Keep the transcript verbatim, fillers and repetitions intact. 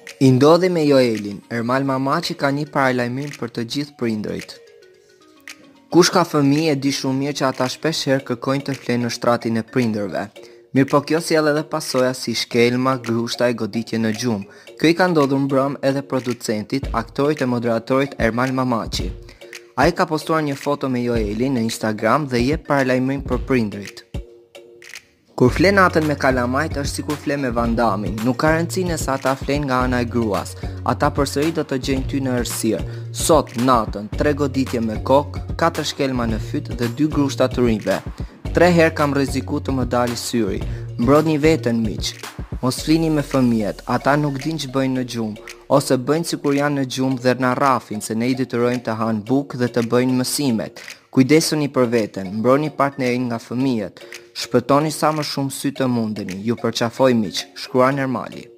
I ndodhi me Joelin, Ermal Mamaçi ka një paralajmërim për të gjithë prindërit. Kush ka fëmijë e di shumë mirë që ata shpesh herë kërkojnë të flenë në shtratin e prindërve. Mirë po kjo sjell edhe pasoja si shkelma, grushta e goditje në gjumë. Kjo i ka ndodhur mbrëm edhe producentit, aktorit e moderatorit Ermal Mamaçi. Ai ka postuar një foto me Joelin në Instagram dhe jep paralajmërim për prindërit. Kur fle natën me kalamajt është sikur fle me Vandamin, nuk ka rëndësi nëse ata flen nga ana e gruas, ata përsëri do të gjejnë ty në errësirë. Sot natën, tre goditje me kokë, katër shkelma në fyt dhe dy grushta të rinjve. Tre herë kam rreziku të më dali syri. Mbrojtni veten miq. Mos flini me fëmijët, ata nuk dinë që bëjnë në gjumë, ose bëjnë sikur janë në gjumë dhe na rrafin se ne i detyrojmë të hanë bukë dhe të bëjnë mësimet. Kujdesuni për veten, mbrojni partnerin nga fëmijët. Shpëtoni sa më shumë sy të mundeni, ju përqafoj miq, shkruan Ermali.